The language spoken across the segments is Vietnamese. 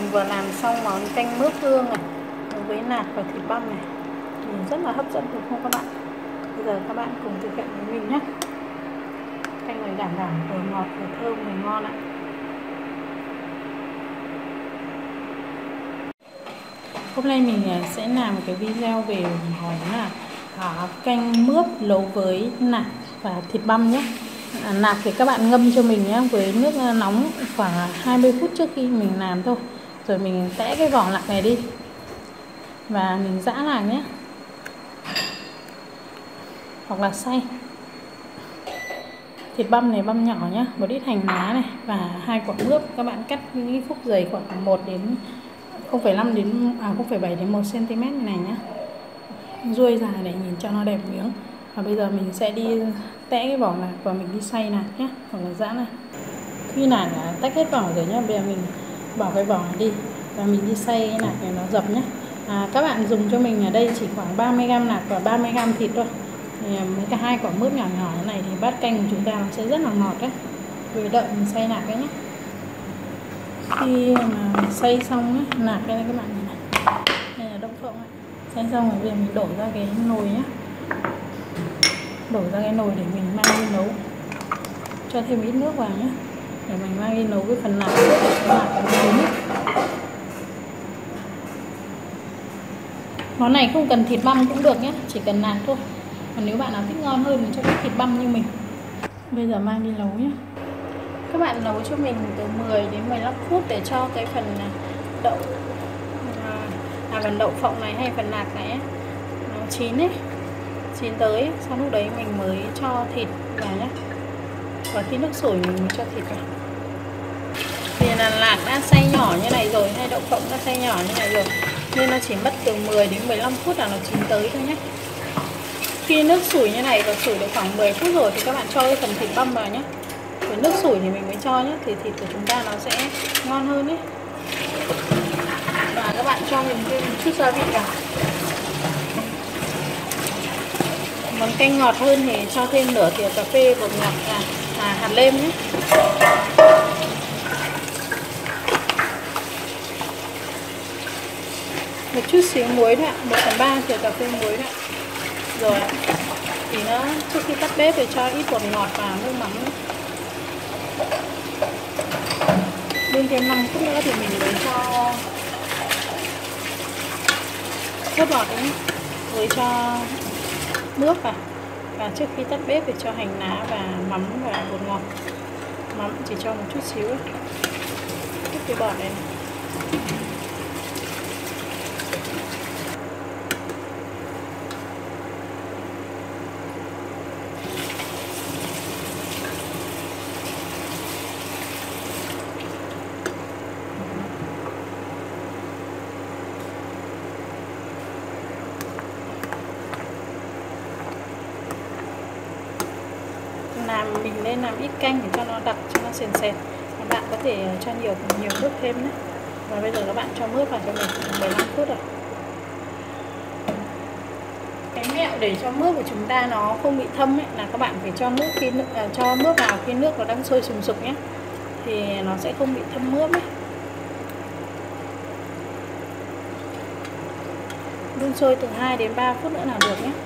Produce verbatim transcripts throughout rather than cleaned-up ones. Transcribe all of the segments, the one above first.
mình vừa làm xong món canh mướp hương này với nạc và thịt băm này, nhìn rất là hấp dẫn đúng không các bạn? Bây giờ các bạn cùng thực hiện với mình nhé. Canh này đảm bảo vừa ngọt vừa thơm vừa ngon ạ. Hôm nay mình sẽ làm một cái video về món là à, canh mướp nấu với nạc và thịt băm nhé. À, nạc thì các bạn ngâm cho mình nhé với nước nóng khoảng hai mươi phút trước khi mình làm thôi. Rồi mình tẽ cái vỏ nạc này đi và mình giã nạc nhé, hoặc là xay. Thịt băm này băm nhỏ nhé, một ít hành lá này và hai quả mướp. Các bạn cắt những khúc dày khoảng một đến không phẩy năm đến à không phẩy bảy đến một xăng-ti-mét này nhé, ruôi dài để nhìn cho nó đẹp miếng. Và bây giờ mình sẽ đi tẽ cái vỏ nạc và mình đi xay nạc nhé, hoặc là giã này. Khi nạc đã tách hết vỏ rồi nhé, bây giờ mình bỏ cái vỏ này đi và mình đi xay cái nạc này nó dập nhé. À, các bạn dùng cho mình ở đây chỉ khoảng ba mươi gam nạc và ba mươi gam thịt thôi. Thì mấy cả hai quả mướp nhỏ nhỏ thế này thì bát canh của chúng ta nó sẽ rất là ngọt đấy. Vì đợi mình xay nạc đấy nhé. Khi mà xay xong ấy, nạc đây này các bạn nhìn này, đây là đậu phộng ấy. Xay xong rồi bây giờ mình đổ ra cái nồi nhé, đổ ra cái nồi để mình mang đi nấu. Cho thêm ít nước vào nhé, để mình mang đi nấu cái phần nạc để cho nạc nó chín. Món này không cần thịt băm cũng được nhé, chỉ cần nạc thôi. Còn nếu bạn nào thích ngon hơn thì cho cái thịt băm như mình. Bây giờ mang đi nấu nhé. Các bạn nấu cho mình từ mười đến mười lăm phút để cho cái phần đậu à, phần đậu phộng này hay phần nạc này ấy, nó chín ấy, chín tới. Sau lúc đấy mình mới cho thịt vào nhé. Và khi nước sủi mình mới cho thịt vào. Thì là nạc đã xay nhỏ như này rồi, hay đậu phộng đã xay nhỏ như này rồi, nên nó chỉ mất từ mười đến mười lăm phút là nó chín tới thôi nhé. Khi nước sủi như này và sủi được khoảng mười phút rồi thì các bạn cho cái phần thịt băm vào nhé. Với nước sủi thì mình mới cho nhé, thì thịt của chúng ta nó sẽ ngon hơn ấy. Và các bạn cho mình thêm một chút gia vị vào. Món canh ngọt hơn thì cho thêm nửa thìa cà phê bột ngọt à, à hạt lem nhé. Một chút xíu muối thôi ạ, một phần ba thìa cà phê muối thôi ạ. Rồi thì nó trước khi tắt bếp thì cho ít bột ngọt vào, nước mắm nữa. Đun thêm năm phút nữa thì mình mới cho ớt bọt đấy, với cho nước vào. Và trước khi tắt bếp thì cho hành lá và mắm và bột ngọt. Mắm chỉ cho một chút xíu ấy. Chút cái bọt này, này. Làm mình nên làm ít canh để cho nó đặc, cho nó sền sệt. Các bạn có thể cho nhiều nhiều nước thêm đấy. Và bây giờ các bạn cho mướp vào cho mình mười lăm phút rồi. Cái mẹo để cho mướp của chúng ta nó không bị thâm ấy, là các bạn phải cho nước khi nước, à, cho mướp vào khi nước nó đang sôi sùng sục nhé, thì nó sẽ không bị thâm mướp ấy. Đun sôi từ hai đến ba phút nữa là được nhé.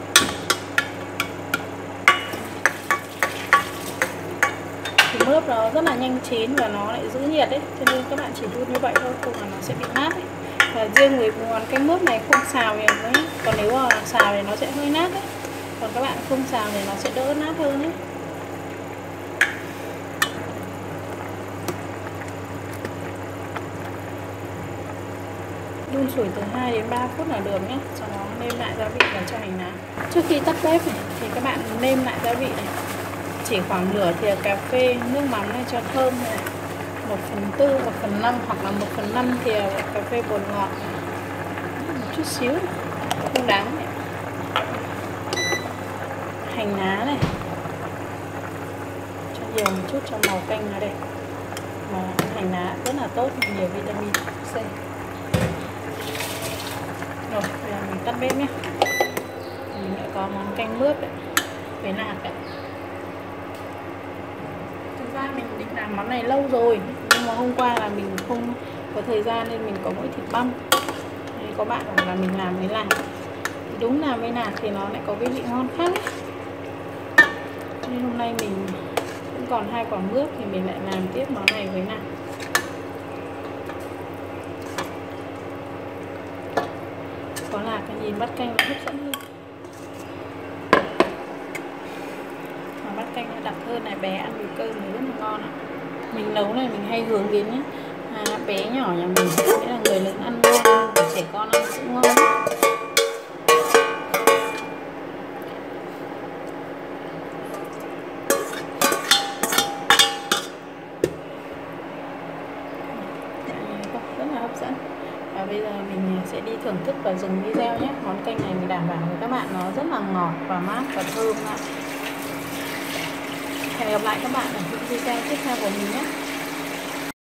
Mướp nó rất là nhanh chín và nó lại giữ nhiệt đấy, cho nên các bạn chỉ đun như vậy thôi, không là nó sẽ bị nát ấy. Và riêng với món canh mướp này không xào thì mới, còn nếu mà xào thì nó sẽ hơi nát đấy, còn các bạn không xào thì nó sẽ đỡ nát hơn ấy. Đun sủi từ hai đến ba phút là được nhé. Sau đó nêm lại gia vị vào cho hành lá. Trước khi tắt bếp này, thì các bạn nêm lại gia vị này, chỉ khoảng nửa thìa cà phê nước mắm này cho thơm này, một phần tư, một phần năm hoặc là một phần năm thìa cà phê bột ngọt này. Một chút xíu, không đáng này. Hành lá này, cho nhiều một chút cho màu canh nó đẹp. Mà hành lá rất là tốt, nhiều vitamin C. Rồi, bây giờ mình tắt bếp nhé. Mình đã có món canh mướp đấy, với nạc đấy. Thực ra mình định làm món này lâu rồi, nhưng mà hôm qua là mình không có có thời gian nên mình có mỗi thịt băm. Nên có bạn bảo là mình làm với lạc, đúng là với lạc thì nó lại có cái vị ngon khác ấy. Nên hôm nay mình cũng còn hai quả mướp thì mình lại làm tiếp món này với lạc. Có lạc nhìn bát canh nó hấp dẫn hơn, mà bát canh nó đặc hơn này, bé ăn với cơm thì rất là ngon ạ. Mình nấu này mình hay hướng đến nhé, à, bé nhỏ nhà mình nghĩa là người lớn ăn ngon, trẻ con ăn cũng ngon. Rất là hấp dẫn. Và bây giờ mình sẽ đi thưởng thức và dừng video nhé. Món canh này mình đảm bảo với các bạn nó rất là ngọt và mát và thơm ạ. Hẹn gặp lại các bạn ở những video tiếp theo của mình nhé.